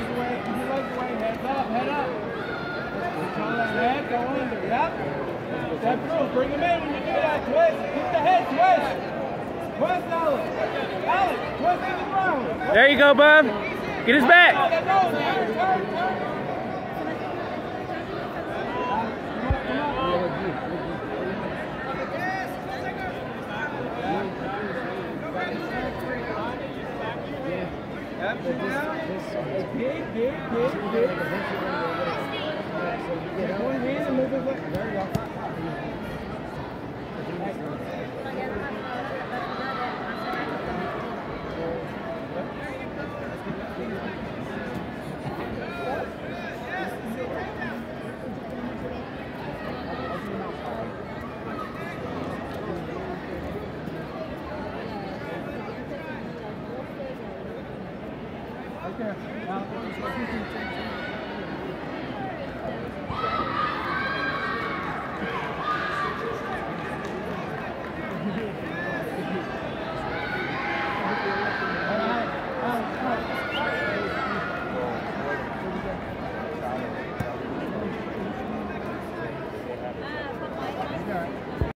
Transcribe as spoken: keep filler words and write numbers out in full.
legs away, keep your legs away, heads up, head up. Control that head, go under, yep. Step through, bring him in when you do that, twist, keep the head, twist. Twist, Alex. Alex, twist to the ground. There you go, bub. Get his back. Turn, turn, turn, turn. Up and down. Dig, dig, dig, dig. Take one hand and move it back. There you go. Right there. Now,